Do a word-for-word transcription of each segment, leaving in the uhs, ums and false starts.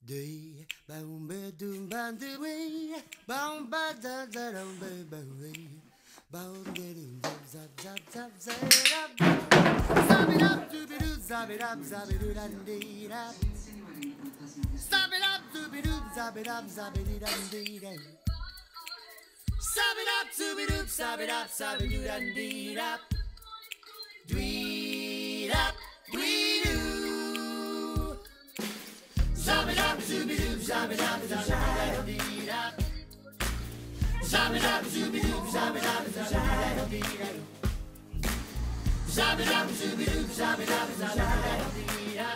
Day, boom, ba doom, ba do we, boom, ba da da dum, ba ba we, boom, da doom, zap zap zap zap zap, zap it up, dooby doo, zap it up, zap it doo, dum dee da, zap it up, dooby doo, zap it up, zap it doo, dum dee da, zap it up, dooby doo, zap it up, zap it doo, dum dee da, dwee up, dwee doo. Zab it up, zooby doo, zab it up, zab it up, zab it up, zooby doo, zab it up, zab it up, zab it up, zooby doo, zab it up, zab it up,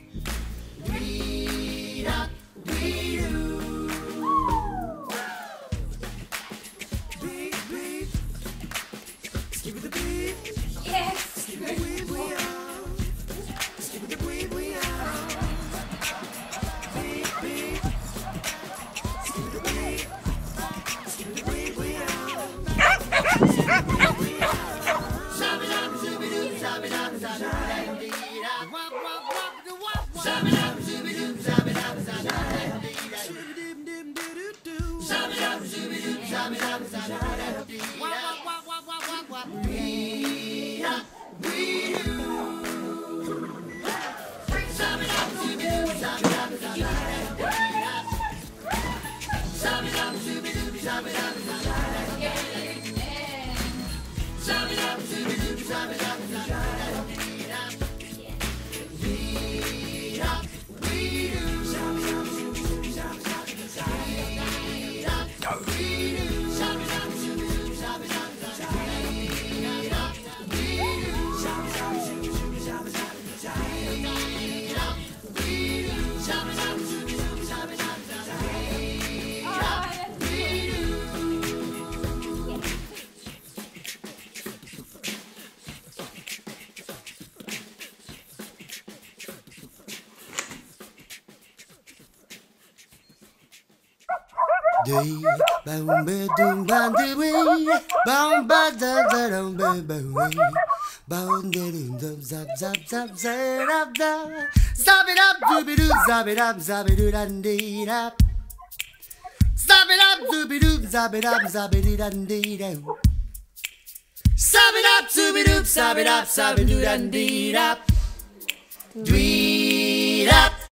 we up, we do. Beat, beat, skip with the beat. Yes. Skip with the beat, we are. Skip with the beat, we are. Day, boom, ba doom, ba do we, boom, ba da da dum, ba ba we, boom, da doom, dum, zap zap zap zap up da, zap it up, dooby doo, zap it up, zap it doo, dum dee da, zap it up, dooby doo, zap it up, zap it doo, dum dee da, zap it up, dooby doo, zap it up, zap it doo, dum dee da, dwee.